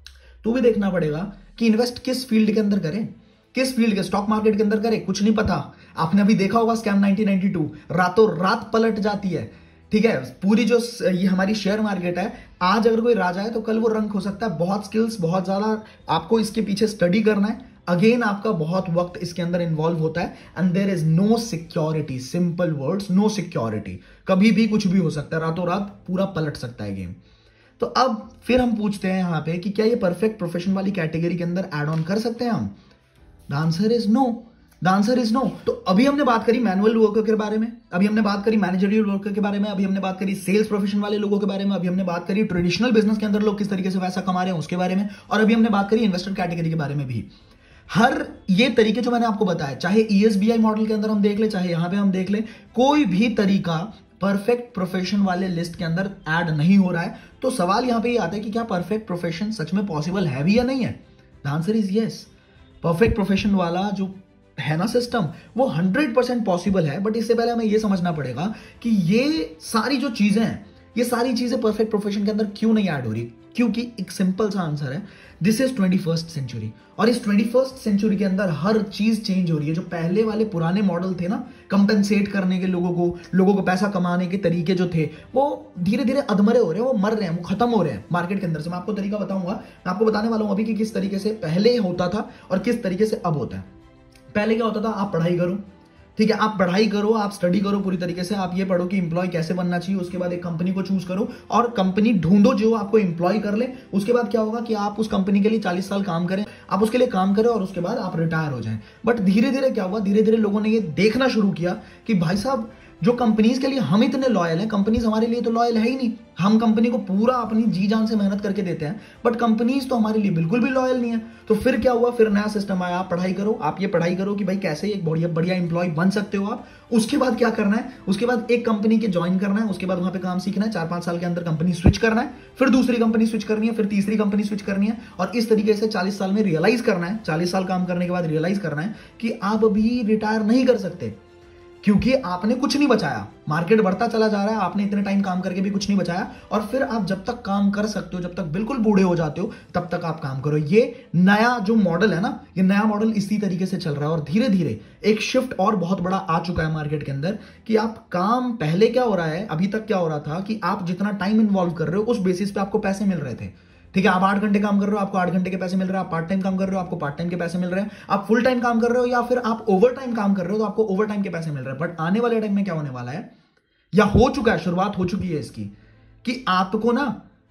तो भी देखना पड़ेगा कि इन्वेस्ट किस फील्ड के अंदर करें, किस फील्ड के, स्टॉक मार्केट के अंदर करें, कुछ नहीं पता। आपने अभी देखा होगा स्कैम नाइनटीन नाइंटी टू, रातों रात पलट जाती है, ठीक है। पूरी जो ये हमारी शेयर मार्केट है, आज अगर कोई राजा है तो कल वो रंक हो सकता है। बहुत स्किल्स, बहुत ज्यादा आपको इसके पीछे स्टडी करना है। अगेन आपका बहुत वक्त इसके अंदर इन्वॉल्व होता है। And there is no security, simple words, no security. कभी भी कुछ भी हो सकता है, रातों रात पूरा पलट सकता है गेम। तो अब फिर हम पूछते हैं यहां पे कि क्या ये परफेक्ट प्रोफेशन वाली कैटेगरी के अंदर ऐड ऑन कर सकते हैं हम? The answer is no, the answer is no. तो अभी हमने बात करी मैनुअल वर्कर के बारे में, अभी हमने बात करी मैनेजरियल वर्कर के बारे में, अभी हमने बात करी सेल्स प्रोफेशन वाले लोगों के बारे में, अभी हमने बात करी ट्रेडिशनल बिजनेस के अंदर लोग किस तरीके से पैसा कमा रहे हैं उसके बारे में, और अभी हमने बात करी इन्वेस्टर कैटेगरी के बारे में भी। हर ये तरीके जो मैंने आपको बताया, चाहे ईएसबीआई मॉडल के अंदर हम देख ले, चाहे यहां पे हम देख ले, कोई भी तरीका परफेक्ट प्रोफेशन वाले लिस्ट के अंदर ऐड नहीं हो रहा है। तो सवाल यहां पे ये आता है कि क्या परफेक्ट प्रोफेशन सच में पॉसिबल है भी या नहीं है? The answer is yes. Perfect profession वाला जो है ना सिस्टम, वो हंड्रेड परसेंट पॉसिबल है। बट इससे पहले हमें ये समझना पड़ेगा कि ये सारी जो चीजें हैं, ये सारी चीजें परफेक्ट प्रोफेशन के अंदर क्यों नहीं ऐड हो रही? क्योंकि एक सिंपल सा आंसर है, this is twenty first century. और इस ट्वेंटी फर्स्ट सेंचुरी के अंदर हर चीज चेंज हो रही है। जो पहले वाले पुराने मॉडल थे ना, कंपेंसेट करने के, लोगों को लोगों को पैसा कमाने के तरीके जो थे, वो धीरे धीरे अधमरे हो रहे हैं, वो मर रहे हैं, वो खत्म हो रहे हैं मार्केट के अंदर से। मैं आपको तरीका बताऊंगा, मैं आपको बताने वाला हूं अभी कि किस तरीके से पहले होता था और किस तरीके से अब होता है। पहले क्या होता था, आप पढ़ाई करो, ठीक है, आप पढ़ाई करो, आप स्टडी करो पूरी तरीके से, आप ये पढ़ो कि एम्प्लॉय कैसे बनना चाहिए, उसके बाद एक कंपनी को चूज करो और कंपनी ढूंढो जो आपको एम्प्लॉय कर ले। उसके बाद क्या होगा कि आप उस कंपनी के लिए चालीस साल काम करें, आप उसके लिए काम करें और उसके बाद आप रिटायर हो जाएं। बट धीरे धीरे क्या हुआ, धीरे धीरे लोगों ने ये देखना शुरू किया कि भाई साहब, जो कंपनीज के लिए हम इतने लॉयल हैं, कंपनीज हमारे लिए तो लॉयल है ही नहीं। हम कंपनी को पूरा अपनी जी जान से मेहनत करके देते हैं, बट कंपनीज तो हमारे लिए बिल्कुल भी लॉयल नहीं है। तो फिर क्या हुआ, फिर नया सिस्टम आया, आप पढ़ाई करो, आप ये पढ़ाई करो कि भाई कैसे एक बढ़िया बढ़िया एम्प्लॉय बन सकते हो आप। उसके बाद क्या करना है, उसके बाद एक कंपनी के ज्वाइन करना है, उसके बाद वहां पे काम सीखना है, चार पांच साल के अंदर कंपनी स्विच करना है, फिर दूसरी कंपनी स्विच करनी है, फिर तीसरी कंपनी स्विच करनी है, और इस तरीके से चालीस साल में रियलाइज करना है, चालीस साल काम करने के बाद रियलाइज करना है कि आप अभी रिटायर नहीं कर सकते, क्योंकि आपने कुछ नहीं बचाया। मार्केट बढ़ता चला जा रहा है, आपने इतने टाइम काम करके भी कुछ नहीं बचाया। और फिर आप जब तक काम कर सकते हो, जब तक बिल्कुल बूढ़े हो जाते हो, तब तक आप काम करो। ये नया जो मॉडल है ना, ये नया मॉडल इसी तरीके से चल रहा है। और धीरे धीरे एक शिफ्ट और बहुत बड़ा आ चुका है मार्केट के अंदर कि आप काम, पहले क्या हो रहा है, अभी तक क्या हो रहा था कि आप जितना टाइम इन्वॉल्व कर रहे हो उस बेसिस पे आपको पैसे मिल रहे थे, ठीक है। आप आठ घंटे काम कर रहे हो, आपको आठ घंटे के पैसे मिल रहे हैं। आप पार्ट टाइम काम कर रहे हो, आपको पार्ट टाइम के पैसे मिल रहे हैं। आप फुल टाइम काम कर रहे हो या फिर आप ओवर टाइम काम कर रहे हो, तो आपको ओवर टाइम के पैसे मिल रहे हैं। बट आने वाले टाइम में क्या होने वाला है, या हो चुका है, शुरुआत हो चुकी है इसकी, कि आपको ना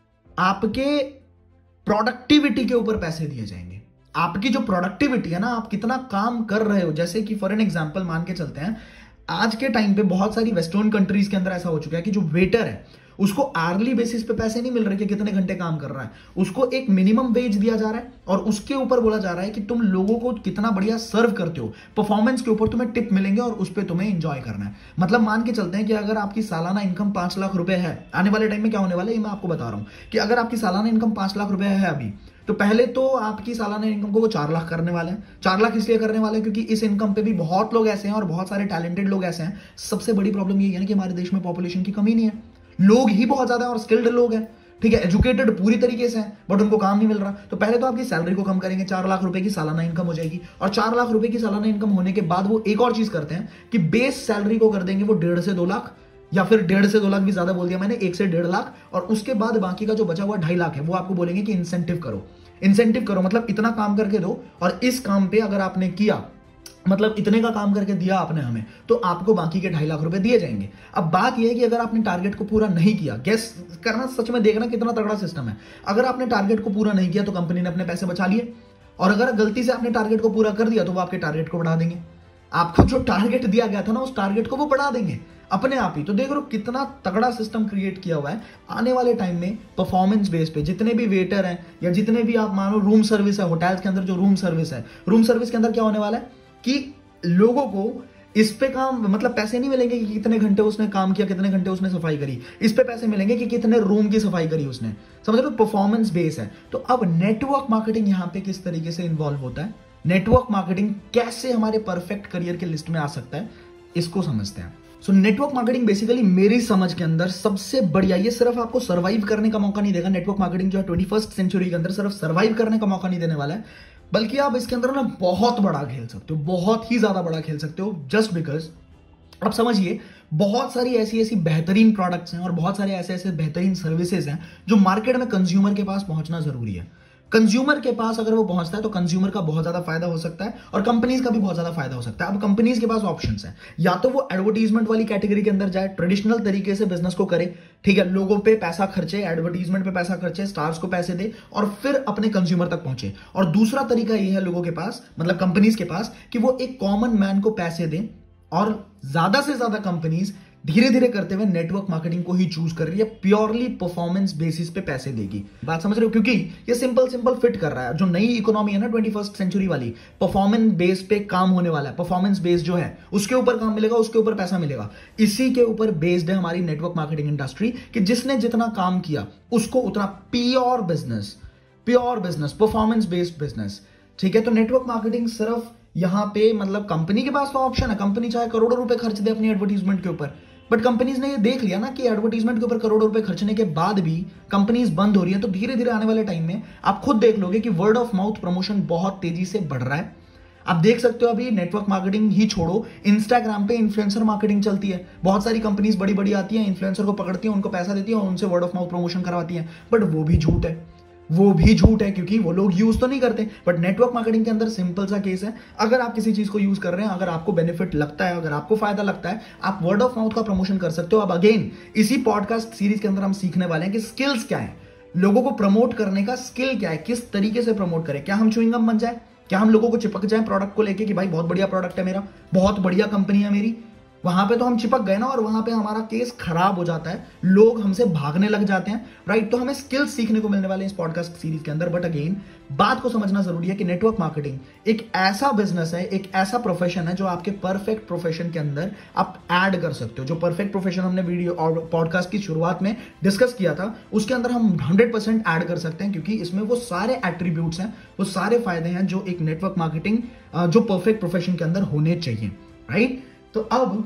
आपके प्रोडक्टिविटी के ऊपर पैसे दिए जाएंगे। आपकी जो प्रोडक्टिविटी है ना, आप कितना काम कर रहे हो, जैसे कि फॉर एन एग्जांपल मान के चलते हैं, आज के टाइम पे बहुत सारी वेस्टर्न कंट्रीज के अंदर ऐसा हो चुका है कि जो वेटर है उसको आर्ली बेसिस पे पैसे नहीं मिल रहे कि कितने घंटे काम कर रहा है, उसको एक मिनिमम वेज दिया जा रहा है और उसके ऊपर बोला जा रहा है कि तुम लोगों को कितना बढ़िया सर्व करते हो, परफॉर्मेंस के ऊपर तुम्हें टिप मिलेंगे और उस पर तुम्हें एंजॉय करना है। मतलब मान के चलते हैं कि अगर आपकी सालाना इनकम पांच लाख रुपए है, आने वाले टाइम में क्या होने वाला है ये मैं आपको बता रहा हूं, कि अगर आपकी सालाना इनकम पांच लाख रुपए है अभी, तो पहले तो आपकी सालाना इनकम को वो चार लाख करने वाले हैं। चार लाख इसलिए करने वाले हैं क्योंकि इस इनकम पे भी बहुत लोग ऐसे हैं और बहुत सारे टैलेंटेड लोग ऐसे हैं। सबसे बड़ी प्रॉब्लम ये है ना कि हमारे देश में पॉपुलेशन की कमी नहीं है, लोग ही बहुत ज्यादा है और स्किल्ड लोग हैं, ठीक है, एजुकेटेड पूरी तरीके से हैं, बट उनको काम नहीं मिल रहा। तो पहले तो आपकी सैलरी को कम करेंगे, चार लाख रुपए की सालाना इनकम हो जाएगी, और चार लाख रुपए की सालाना इनकम होने के बाद वो एक और चीज करते हैं कि बेस सैलरी को कर देंगे वो डेढ़ से दो लाख, या फिर डेढ़ से दो लाख भी ज्यादा बोल दिया मैंने, एक से डेढ़ लाख, और उसके बाद बाकी का जो बचा हुआ ढाई लाख है वो आपको बोलेंगे कि इंसेंटिव करो। इंसेंटिव करो मतलब इतना काम करके दो, और इस काम पे अगर आपने किया, मतलब इतने का काम करके दिया आपने हमें, तो आपको बाकी के ढाई लाख रुपए दिए जाएंगे। अब बात यह है कि अगर आपने टारगेट को पूरा नहीं किया, गैस करना, सच में देखना कितना तगड़ा सिस्टम है, अगर आपने टारगेट को पूरा नहीं किया तो कंपनी ने अपने पैसे बचा लिए, और अगर गलती से आपने टारगेट को पूरा कर दिया तो वो आपके टारगेट को बढ़ा देंगे। आपको जो टारगेट दिया गया था ना, उस टारगेट को वो बढ़ा देंगे अपने आप ही। तो देख लो कितना तगड़ा सिस्टम क्रिएट किया हुआ है। आने वाले टाइम में परफॉर्मेंस बेस पे जितने भी वेटर हैं, या जितने भी आप मानो रूम सर्विस है, होटल्स के अंदर जो रूम सर्विस है, रूम सर्विस के अंदर क्या होने वाला है कि लोगों को इस पे काम, मतलब पैसे नहीं मिलेंगे कि कितने घंटे उसने काम किया, कितने घंटे उसने सफाई करी, इस पे पैसे मिलेंगे कि कितने रूम की सफाई करी उसने। समझ लो, परफॉर्मेंस बेस है। तो अब नेटवर्क मार्केटिंग यहां पे किस तरीके से इन्वॉल्व होता है, नेटवर्क मार्केटिंग कैसे हमारे परफेक्ट करियर के लिस्ट में आ सकता है, इसको समझते हैं। सो नेटवर्क मार्केटिंग बेसिकली मेरी समझ के अंदर सबसे बढ़िया, ये सिर्फ आपको सर्वाइव करने का मौका नहीं देगा। नेटवर्क मार्केटिंग जो है ट्वेंटी फर्स्ट सेंचुरी के अंदर सिर्फ सर्वाइव करने का मौका नहीं देने वाला है, बल्कि आप इसके अंदर ना बहुत बड़ा खेल सकते हो, बहुत ही ज्यादा बड़ा खेल सकते हो। जस्ट बिकॉज आप समझिए, बहुत सारी ऐसी ऐसी बेहतरीन प्रोडक्ट्स हैं और बहुत सारे ऐसे ऐसे बेहतरीन सर्विसेज हैं जो मार्केट में कंज्यूमर के पास पहुंचना जरूरी है। कंज्यूमर के पास अगर वो पहुंचता है तो कंज्यूमर का बहुत ज्यादा फायदा हो सकता है और कंपनीज का भी बहुत ज्यादा फायदा हो सकता है। अब कंपनीज के पास ऑप्शंस हैं, या तो वो एडवर्टीजमेंट वाली कैटेगरी के अंदर जाए, ट्रेडिशनल तरीके से बिजनेस को करे, ठीक है, लोगों पे पैसा खर्चे, एडवर्टीजमेंट पे पैसा खर्चे, स्टार्स को पैसे दे और फिर अपने कंज्यूमर तक पहुंचे। और दूसरा तरीका ये है लोगों के पास, मतलब कंपनीज के पास, कि वो एक कॉमन मैन को पैसे दें, और ज्यादा से ज्यादा कंपनीज धीरे धीरे करते हुए नेटवर्क मार्केटिंग को ही चूज कर रही है, प्योरली परफॉर्मेंस बेसिस पे पैसे देगी। बात समझ रहे हो, क्योंकि ये सिंपल सिंपल फिट कर रहा है। जो नई इकोनॉमी है ना ट्वेंटी फर्स्ट सेंचुरी वाली, परफॉर्मेंस बेस पे काम होने वाला है। परफॉर्मेंस बेस जो है उसके ऊपर काम मिलेगा, उसके ऊपर पैसा मिलेगा। इसी के ऊपर बेस्ड है हमारी नेटवर्क मार्केटिंग इंडस्ट्री, कि जिसने जितना काम किया उसको उतना pure business, pure business, performance based business, ठीक है। तो नेटवर्क मार्केटिंग सिर्फ यहां पे, मतलब कंपनी के पास तो ऑप्शन है, कंपनी चाहे करोड़ों रुपए खर्च दे अपनी एडवर्टीजमेंट के ऊपर, बट कंपनीज ने ये देख लिया ना कि एडवर्टीजमेंट के ऊपर करोड़ों रुपए खर्चने के बाद भी कंपनीज बंद हो रही है। तो धीरे धीरे आने वाले टाइम में आप खुद देख लोगे कि वर्ड ऑफ माउथ प्रमोशन बहुत तेजी से बढ़ रहा है। आप देख सकते हो, अभी नेटवर्क मार्केटिंग ही छोड़ो, इंस्टाग्राम पे इन्फ्लुएंसर मार्केटिंग चलती है। बहुत सारी कंपनीज बड़ी बड़ी आती है, इन्फ्लुएंसर को पकड़ती है, उनको पैसा देती है और उनसे वर्ड ऑफ माउथ प्रमोशन करवाती है, बट वो भी झूठ है, वो भी झूठ है, क्योंकि वो लोग यूज तो नहीं करते। बट नेटवर्क मार्केटिंग के अंदर सिंपल सा केस है, अगर आप किसी चीज को यूज कर रहे हैं, अगर आपको बेनिफिट लगता है, अगर आपको फायदा लगता है, आप वर्ड ऑफ माउथ का प्रमोशन कर सकते हो। अब अगेन इसी पॉडकास्ट सीरीज के अंदर हम सीखने वाले हैं कि स्किल्स क्या है, लोगों को प्रमोट करने का स्किल क्या है, किस तरीके से प्रमोट करें। क्या हम च्युइंगम बन जाए, क्या हम लोगों को चिपक जाए प्रोडक्ट को लेके कि भाई बहुत बढ़िया प्रोडक्ट है मेरा, बहुत बढ़िया कंपनी है मेरी, वहां पे तो हम चिपक गए ना, और वहां पे हमारा केस खराब हो जाता है, लोग हमसे भागने लग जाते हैं, राइट। तो हमें स्किल्स सीखने को मिलने वाले हैं इस पॉडकास्ट सीरीज के अंदर। बट अगेन बात को समझना जरूरी है कि नेटवर्क मार्केटिंग एक ऐसा बिजनेस है, एक ऐसा प्रोफेशन है जो आपके परफेक्ट प्रोफेशन के अंदर आप ऐड कर सकते हो। जो परफेक्ट प्रोफेशन हमने वीडियो और पॉडकास्ट की शुरुआत में डिस्कस किया था, उसके अंदर हम हंड्रेड परसेंट ऐड कर सकते हैं, क्योंकि इसमें वो सारे एट्रीब्यूट्स हैं, वो सारे फायदे हैं जो एक नेटवर्क मार्केटिंग जो परफेक्ट प्रोफेशन के अंदर होने चाहिए, राइट। तो अब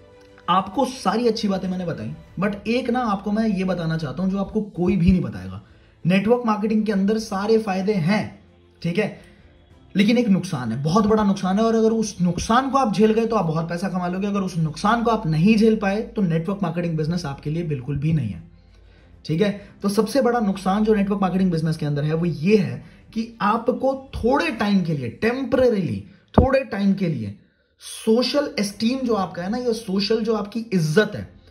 आपको सारी अच्छी बातें मैंने बताई, बट एक ना आपको मैं ये बताना चाहता हूं जो आपको कोई भी नहीं बताएगा। नेटवर्क मार्केटिंग के अंदर सारे फायदे हैं, ठीक है, लेकिन एक नुकसान है, बहुत बड़ा नुकसान है। और अगर उस नुकसान को आप झेल गए तो आप बहुत पैसा कमा लोगे, अगर उस नुकसान को आप नहीं झेल पाए तो नेटवर्क मार्केटिंग बिजनेस आपके लिए बिल्कुल भी नहीं है, ठीक है। तो सबसे बड़ा नुकसान जो नेटवर्क मार्केटिंग बिजनेस के अंदर है वो ये है कि आपको थोड़े टाइम के लिए, टेम्परेरीली थोड़े टाइम के लिए, सोशल एस्टीम जो आपका है ना, ये सोशल जो आपकी इज्जत है,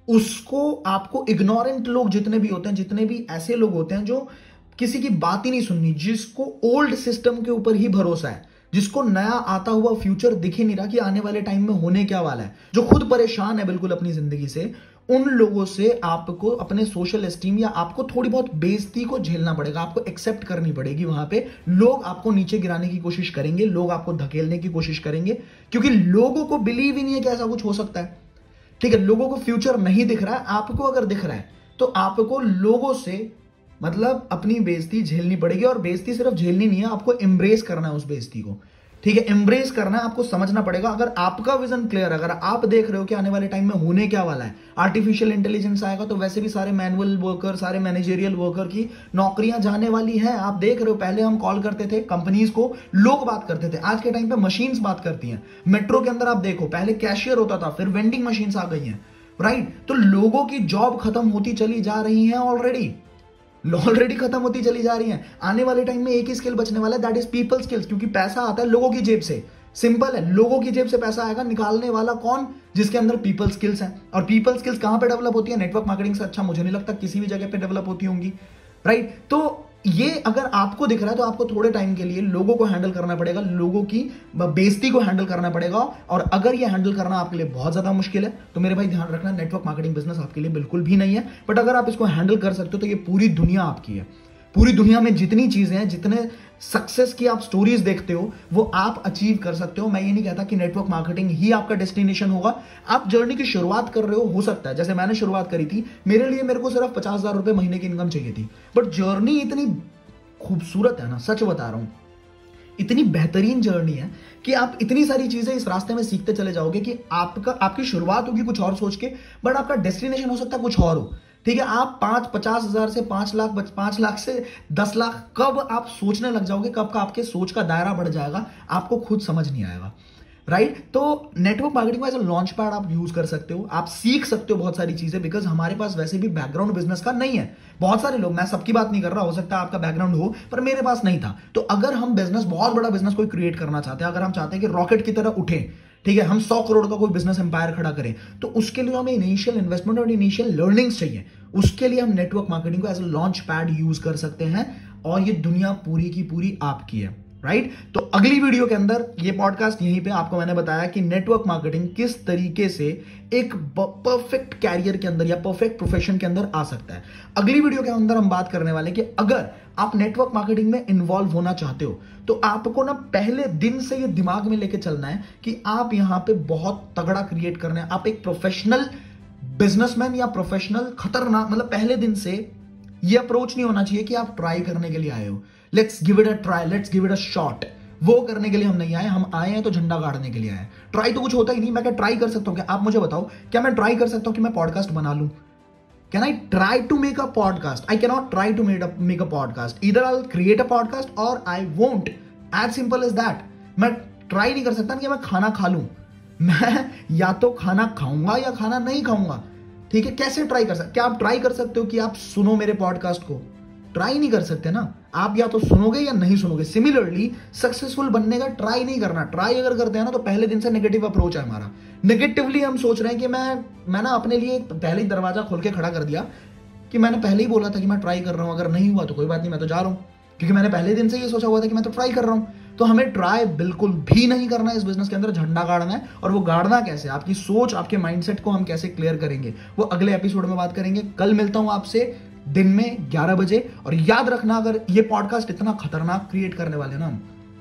उसको आपको इग्नोरेंट लोग जितने भी होते हैं, जितने भी ऐसे लोग होते हैं जो किसी की बात ही नहीं सुननी, जिसको ओल्ड सिस्टम के ऊपर ही भरोसा है, जिसको नया आता हुआ फ्यूचर दिख ही नहीं रहा कि आने वाले टाइम में होने क्या वाला है, जो खुद परेशान है बिल्कुल अपनी जिंदगी से, उन लोगों से आपको अपने सोशल एस्टीम या आपको थोड़ी बहुत बेइज्जती को झेलना पड़ेगा, आपको एक्सेप्ट करनी पड़ेगी। वहां पे लोग आपको नीचे गिराने की कोशिश करेंगे, लोग आपको धकेलने की कोशिश करेंगे, क्योंकि लोगों को बिलीव ही नहीं है कि ऐसा कुछ हो सकता है। ठीक है, लोगों को फ्यूचर नहीं दिख रहा है, आपको अगर दिख रहा है तो आपको लोगों से मतलब अपनी बेइज्जती झेलनी पड़ेगी। और बेइज्जती सिर्फ झेलनी नहीं है, आपको एम्ब्रेस करना है उस बेइज्जती को। ठीक है, एम्ब्रेस करना है, आपको समझना पड़ेगा। अगर आपका विजन क्लियर, अगर आप देख रहे हो कि आने वाले टाइम में होने क्या वाला है, आर्टिफिशियल इंटेलिजेंस आएगा तो वैसे भी सारे मैनुअल वर्कर, सारे मैनेजरियल वर्कर की नौकरियां जाने वाली हैं। आप देख रहे हो, पहले हम कॉल करते थे कंपनीज को, लोग बात करते थे, आज के टाइम पे मशीन्स बात करती हैं। मेट्रो के अंदर आप देखो, पहले कैशियर होता था, फिर वेंडिंग मशीन्स आ गई हैं, राइट। तो लोगों की जॉब खत्म होती चली जा रही है, ऑलरेडी ऑलरेडी खत्म होती चली जा रही है। आने वाले टाइम में एक ही स्किल बचने वाला है, दैट इज पीपल स्किल्स, क्योंकि पैसा आता है लोगों की जेब से। सिंपल है, लोगों की जेब से पैसा आएगा, निकालने वाला कौन? जिसके अंदर पीपल स्किल्स हैं। और पीपल स्किल्स कहां पे डेवलप होती है? नेटवर्क मार्केटिंग से अच्छा मुझे नहीं लगता किसी भी जगह पे डेवलप होती होंगी, राइट। तो ये अगर आपको दिख रहा है तो आपको थोड़े टाइम के लिए लोगों को हैंडल करना पड़ेगा, लोगों की बेइज्जती को हैंडल करना पड़ेगा। और अगर ये हैंडल करना आपके लिए बहुत ज्यादा मुश्किल है तो मेरे भाई ध्यान रखना, नेटवर्क मार्केटिंग बिजनेस आपके लिए बिल्कुल भी नहीं है। बट अगर आप इसको हैंडल कर सकते हो तो ये पूरी दुनिया आपकी है। पूरी दुनिया में जितनी चीजें हैं, जितने सक्सेस की आप स्टोरीज देखते हो, वो आप अचीव कर सकते हो। मैं ये नहीं कहता कि नेटवर्क मार्केटिंग ही आपका डेस्टिनेशन होगा। आप जर्नी की शुरुआत कर रहे हो हो सकता है जैसे मैंने शुरुआत करी थी, मेरे लिए मेरे को सिर्फ पचास हजार रुपए महीने की इनकम चाहिए थी, बट जर्नी इतनी खूबसूरत है ना, सच बता रहा हूं, इतनी बेहतरीन जर्नी है कि आप इतनी सारी चीजें इस रास्ते में सीखते चले जाओगे कि आपका आपकी शुरुआत होगी कुछ और सोच के, बट आपका डेस्टिनेशन हो सकता है कुछ और हो। ठीक है, आप पांच पचास हजार से पांच लाख पांच लाख से दस लाख कब आप सोचने लग जाओगे, कब का आपके सोच का दायरा बढ़ जाएगा, आपको खुद समझ नहीं आएगा, राइट। तो नेटवर्क मार्केटिंग को एज अ लॉन्च पैड आप यूज कर सकते हो, आप सीख सकते हो बहुत सारी चीजें, बिकॉज हमारे पास वैसे भी बैकग्राउंड बिजनेस का नहीं है। बहुत सारे लोग, मैं सबकी बात नहीं कर रहा, हो सकता है आपका बैकग्राउंड हो, पर मेरे पास नहीं था। तो अगर हम बिजनेस, बहुत बड़ा बिजनेस कोई क्रिएट करना चाहते हैं, अगर हम चाहते हैं कि रॉकेट की तरह उठे, ठीक है, हम सौ करोड़ का कोई बिजनेस एम्पायर खड़ा करें, तो उसके लिए हमें इनिशियल इन्वेस्टमेंट और इनिशियल लर्निंग्स चाहिए। उसके लिए हम नेटवर्क मार्केटिंग को as a launch pad use कर सकते हैं, और ये दुनिया पूरी की पूरी आपकी है, राइट। तो अगली वीडियो के अंदर, ये पॉडकास्ट यहीं पे आपको मैंने बताया कि नेटवर्क मार्केटिंग किस तरीके से एक परफेक्ट कैरियर के अंदर या परफेक्ट प्रोफेशन के अंदर आ सकता है। अगली वीडियो के अंदर हम बात करने वाले कि अगर आप नेटवर्क मार्केटिंग में इन्वॉल्व होना चाहते हो तो आपको ना पहले दिन से ये दिमाग में लेके चलना है कि आप यहां पे बहुत तगड़ा क्रिएट करना है। आप एक प्रोफेशनल बिजनेसमैन या प्रोफेशनल खतरनाक, मतलब पहले दिन से ये अप्रोच नहीं होना चाहिए कि आप ट्राई करने के लिए आए हो, let's give it a try, let's give it a shot. वो करने के लिए हम नहीं आए, हम आए हैं तो झंडा गाड़ने के लिए आए। ट्राई तो कुछ होता ही नहीं। मैं क्या ट्राई कर सकता हूं? क्या आप मुझे बताओ, क्या मैं ट्राई कर सकता हूं कि मैं पॉडकास्ट बना लूं? Can I try to make a podcast? I can not try to make a podcast. Either I will create a podcast or I won't, as simple as that. मैं ट्राई नहीं कर सकता कि मैं खाना खा लूं। मैं या तो खाना खाऊंगा या खाना नहीं खाऊंगा। ठीक है, कैसे ट्राई कर सकते? क्या आप ट्राई कर सकते हो कि आप सुनो मेरे पॉडकास्ट को? ट्राई नहीं कर सकते ना। आप या तो सुनोगे या नहीं सुनोगे। सिमिलरली सक्सेसफुल बनने का ट्राई नहीं करना। ट्राई अगर करते हैं ना तो पहले दिन से नेगेटिव अप्रोच है हमारा। नेगेटिवली हम सोच रहे हैं कि मैं मैं ना अपने लिए पहले ही दरवाजा खोल के खड़ा कर दिया कि मैंने पहले ही बोला था कि मैं ट्राई कर रहा हूं, अगर नहीं हुआ तो कोई बात नहीं, मैं तो जा रहा हूं, क्योंकि मैंने पहले दिन से ये सोचा हुआ था कि मैं तो ट्राई कर रहा हूं। तो हमें ट्राई बिल्कुल भी नहीं करना है इस बिजनेस के अंदर, झंडा गाड़ना है। और वो गाड़ना कैसे, आपकी सोच, आपके माइंडसेट को हम कैसे क्लियर करेंगे, वो अगले एपिसोड में बात करेंगे। कल मिलता हूं आपसे दिन में ग्यारह बजे। और याद रखना, अगर ये पॉडकास्ट इतना खतरनाक क्रिएट करने वाले ना,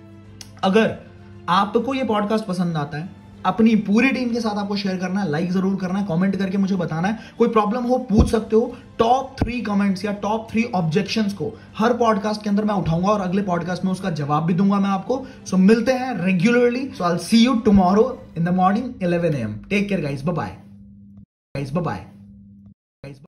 अगर आपको ये पॉडकास्ट पसंद आता है, अपनी पूरी टीम के साथ आपको शेयर करना है, लाइक जरूर करना है, कमेंट करके मुझे बताना है। कोई प्रॉब्लम हो पूछ सकते हो। टॉप थ्री कमेंट्स या टॉप थ्री ऑब्जेक्शंस को हर पॉडकास्ट के अंदर मैं उठाऊंगा और अगले पॉडकास्ट में उसका जवाब भी दूंगा मैं आपको। सो मिलते हैं regularly. So I will see you tomorrow in the morning eleven A M. Take care guys, bye bye guys, bye bye.